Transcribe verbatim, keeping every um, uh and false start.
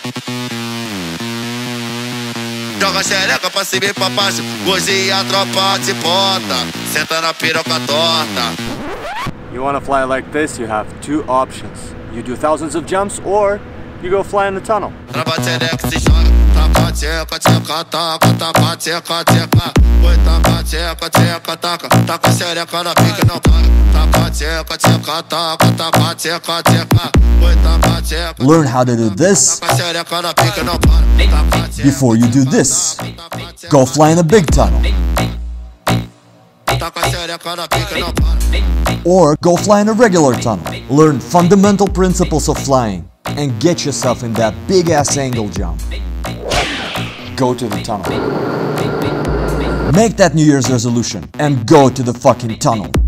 Joga xereca pra cima e pra baixo, hoje a tropa te bota, senta na piroca torta. You wanna fly like this, you have two options. You do thousands of jumps or you go fly in the tunnel. Trava xereca se joga, taca tcheca, tcheca, taca, taca, tcheca, tcheca. Oi, taca, tcheca, tcheca, taca, taca xereca na pica não paga. Taca tcheca, tcheca, taca, taca, tcheca, tcheca. Oi, taca tcheca. Learn how to do this Taca xereca na pica não para. Taca tcheca. before you do this. Go fly in a big tunnel. Taca xereca na pica não para. Or go fly in a regular tunnel. Learn fundamental principles of flying and get yourself in that big ass angle jump. Go to the tunnel. Make that New Year's resolution and go to the fucking tunnel.